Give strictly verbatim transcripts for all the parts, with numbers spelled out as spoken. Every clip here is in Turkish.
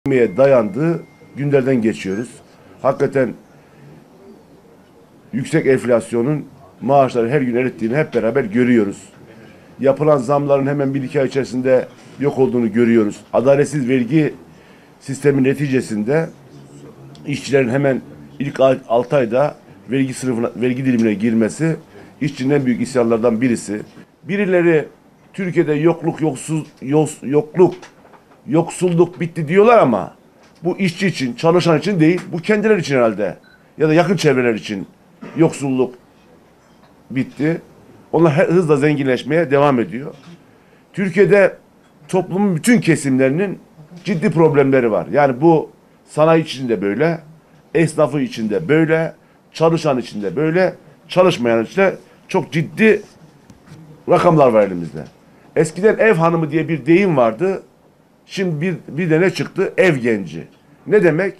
dayandığı günlerden geçiyoruz. Hakikaten yüksek enflasyonun maaşları her gün erittiğini hep beraber görüyoruz. Yapılan zamların hemen bir iki ay içerisinde yok olduğunu görüyoruz. Adaletsiz vergi sistemi neticesinde işçilerin hemen ilk altı ayda vergi sınıfına, vergi dilimine girmesi işçinin en büyük isyanlardan birisi. Birileri Türkiye'de yokluk, yoksuz, yos, yokluk, yoksulluk bitti diyorlar ama bu işçi için, çalışan için değil, bu kendileri için herhalde ya da yakın çevreler için yoksulluk bitti. Onlar hızla zenginleşmeye devam ediyor. Türkiye'de toplumun bütün kesimlerinin ciddi problemleri var. Yani bu sanayi içinde böyle, esnafı içinde böyle, çalışan içinde böyle, çalışmayan içinde çok ciddi rakamlar var elimizde. Eskiden ev hanımı diye bir deyim vardı. Şimdi bir, bir de ne çıktı? Ev genci. Ne demek?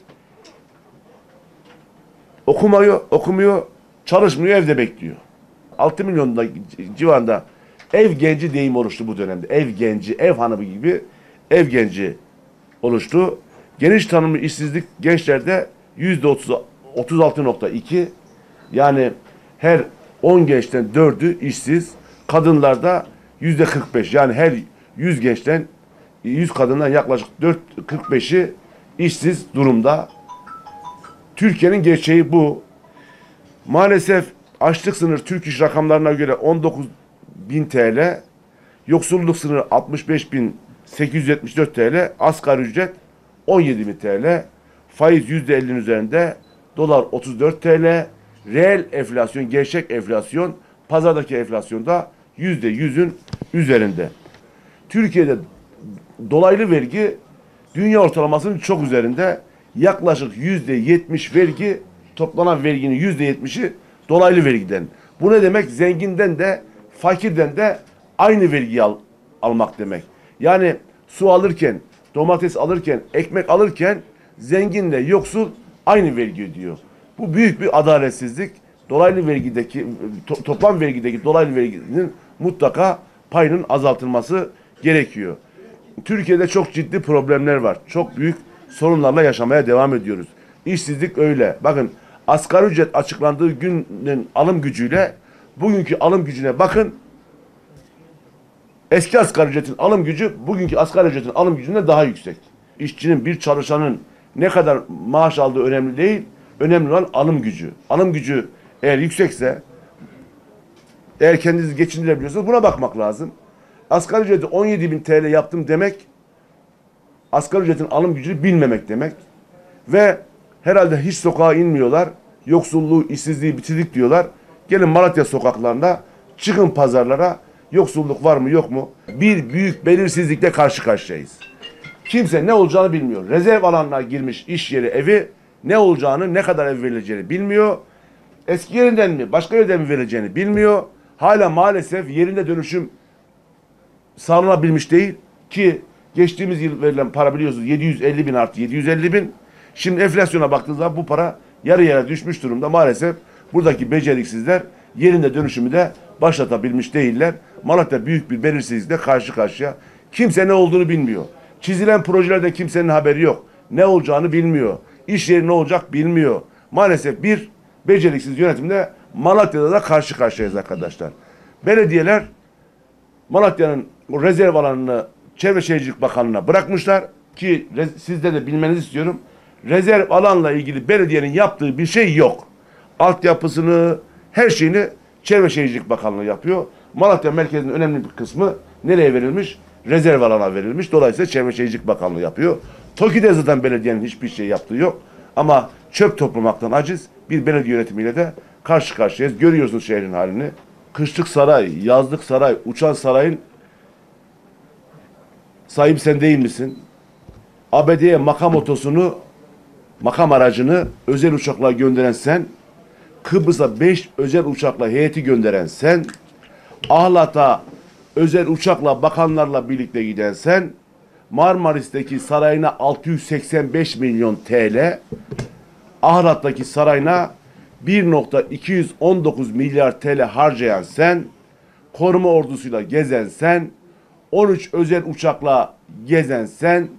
Okumuyor, okumuyor, çalışmıyor, evde bekliyor. altı milyonda civarında ev genci deyim oluştu bu dönemde. Ev genci, ev hanımı gibi ev genci oluştu. Geniş tanımlı işsizlik gençlerde yüzde otuz altı nokta iki, yani her on gençten dördü işsiz. Kadınlarda yüzde kırk beş, yani her yüz gençten yüz kadından yaklaşık dört kırk beşi işsiz durumda. Türkiye'nin gerçeği bu. Maalesef açlık sınırı Türk İş rakamlarına göre on dokuz bin T L, yoksulluk sınırı altmış beş bin sekiz yüz yetmiş dört T L, asgari ücret on yedi bin T L, faiz yüzde ellinin üzerinde, dolar otuz dört T L, reel enflasyon, gerçek enflasyon, pazardaki enflasyonda yüzde yüzün üzerinde. Türkiye'de dolaylı vergi dünya ortalamasının çok üzerinde, yaklaşık yüzde yetmiş vergi, toplanan verginin yüzde yetmişi dolaylı vergiden. Bu ne demek? Zenginden de fakirden de aynı vergiyi al, almak demek. Yani su alırken, domates alırken, ekmek alırken zenginle yoksul aynı vergi ödüyor. Bu büyük bir adaletsizlik. Dolaylı vergideki, to, toplam vergideki dolaylı verginin mutlaka payının azaltılması gerekiyor. Türkiye'de çok ciddi problemler var. Çok büyük sorunlarla yaşamaya devam ediyoruz. İşsizlik öyle. Bakın, asgari ücret açıklandığı günün alım gücüyle bugünkü alım gücüne bakın. Eski asgari ücretin alım gücü bugünkü asgari ücretin alım gücünden daha yüksek. İşçinin, bir çalışanın ne kadar maaş aldığı önemli değil. Önemli olan alım gücü. Alım gücü eğer yüksekse, eğer kendinizi geçindirebiliyorsanız buna bakmak lazım. Asgari ücreti on yedi bin T L yaptım demek, asgari ücretin alım gücünü bilmemek demek. Ve herhalde hiç sokağa inmiyorlar. Yoksulluğu, işsizliği bitirdik diyorlar. Gelin Malatya sokaklarına, çıkın pazarlara. Yoksulluk var mı yok mu? Bir büyük belirsizlikle karşı karşıyayız. Kimse ne olacağını bilmiyor. Rezerv alanına girmiş iş yeri, evi, ne olacağını, ne kadar ev verileceğini bilmiyor. Eski yerinden mi, başka yerden mi verileceğini bilmiyor. Hala maalesef yerinde dönüşüm sağlanabilmiş değil ki geçtiğimiz yıl verilen para biliyorsunuz yedi yüz elli bin artı yedi yüz elli bin. Şimdi enflasyona baktığınızda bu para yarı yarıya düşmüş durumda. Maalesef buradaki beceriksizler yerinde dönüşümü de başlatabilmiş değiller. Malatya büyük bir belirsizlikle karşı karşıya. Kimse ne olduğunu bilmiyor. Çizilen projelerde kimsenin haberi yok. Ne olacağını bilmiyor. İş yeri ne olacak bilmiyor. Maalesef bir beceriksiz yönetimde Malatya'da da karşı karşıyayız arkadaşlar. Belediyeler Malatya'nın rezerv alanını Çevre Şehircilik Bakanlığı'na bırakmışlar ki sizde de bilmenizi istiyorum. Rezerv alanla ilgili belediyenin yaptığı bir şey yok. Altyapısını, her şeyini Çevre Şehircilik Bakanlığı yapıyor. Malatya merkezinin önemli bir kısmı nereye verilmiş? Rezerv alana verilmiş. Dolayısıyla Çevre Şehircilik Bakanlığı yapıyor. TOKİ'de zaten belediyenin hiçbir şey yaptığı yok. Ama çöp toplamaktan aciz bir belediye yönetimiyle de karşı karşıyayız. Görüyorsunuz şehrin halini. Kışlık saray, yazlık saray, uçan sarayın sahibi sen değil misin? A B D'ye makam otosunu, makam aracını özel uçakla gönderen sen, Kıbrıs'a beş özel uçakla heyeti gönderen sen, Ahlat'a özel uçakla bakanlarla birlikte giden sen, Marmaris'teki sarayına altı yüz seksen beş milyon T L, Ahlat'taki sarayına bir nokta iki yüz on dokuz milyar T L harcayan sen, koruma ordusuyla gezen sen, on üç özel uçakla gezen sen,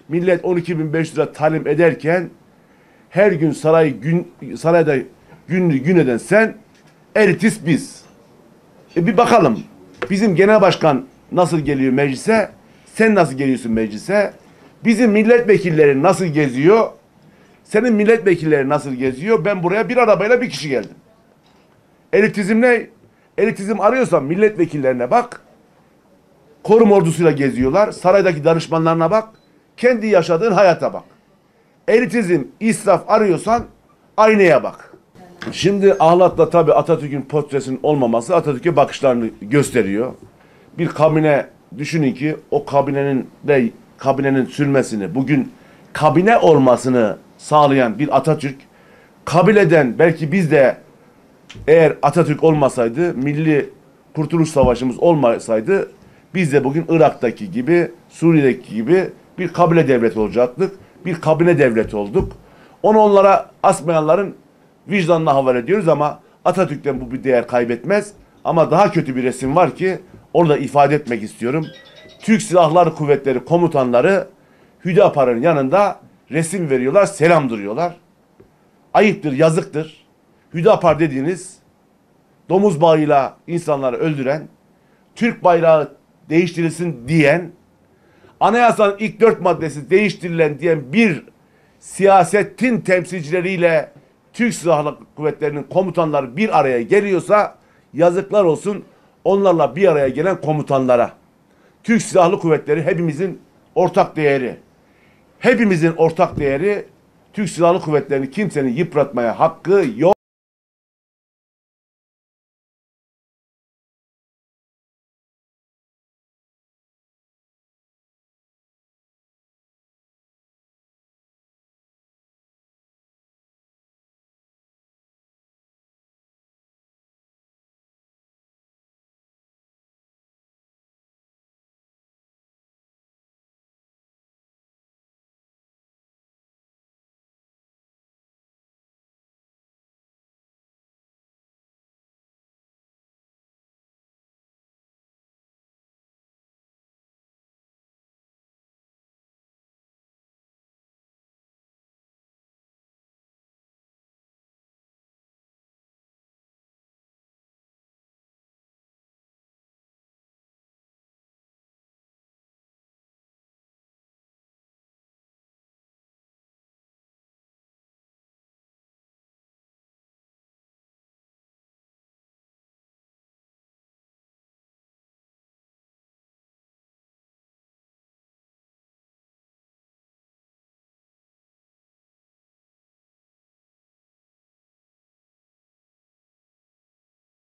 millet on iki bin beş yüz lira talim ederken her gün saray gün sarayda günlü gün eden sen, elitis biz. E bir bakalım bizim genel başkan nasıl geliyor meclise, sen nasıl geliyorsun meclise, bizim milletvekilleri nasıl geziyor, senin milletvekilleri nasıl geziyor. Ben buraya bir arabayla bir kişi geldim. Elitizm ne? Elitizm arıyorsan milletvekillerine bak. Koruma ordusuyla geziyorlar. Saraydaki danışmanlarına bak. Kendi yaşadığın hayata bak. Elitizm, israf arıyorsan aynaya bak. Şimdi Ahlat'ta tabii Atatürk'ün portresinin olmaması Atatürk'e bakışlarını gösteriyor. Bir kabine düşünün ki o kabinenin de kabinenin sürmesini, bugün kabine olmasını sağlayan bir Atatürk, kabileden belki biz de eğer Atatürk olmasaydı, Milli Kurtuluş Savaşımız olmasaydı biz de bugün Irak'taki gibi, Suriye'deki gibi bir kabile devleti olacaktık. Bir kabine devleti olduk. Onu onlara asmayanların vicdanına havale ediyoruz ama Atatürk'ten bu bir değer kaybetmez. Ama daha kötü bir resim var ki onu da ifade etmek istiyorum. Türk Silahları Kuvvetleri komutanları Hüdapar'ın yanında resim veriyorlar, selam duruyorlar. Ayıptır, yazıktır. Hüdapar dediğiniz domuz bağıyla insanları öldüren, Türk bayrağı değiştirilsin diyen, anayasanın ilk dört maddesi değiştirilen diyen bir siyasetin temsilcileriyle Türk Silahlı Kuvvetleri'nin komutanları bir araya geliyorsa yazıklar olsun onlarla bir araya gelen komutanlara. Türk Silahlı Kuvvetleri hepimizin ortak değeri. Hepimizin ortak değeri. Türk Silahlı Kuvvetleri'ni kimsenin yıpratmaya hakkı yok.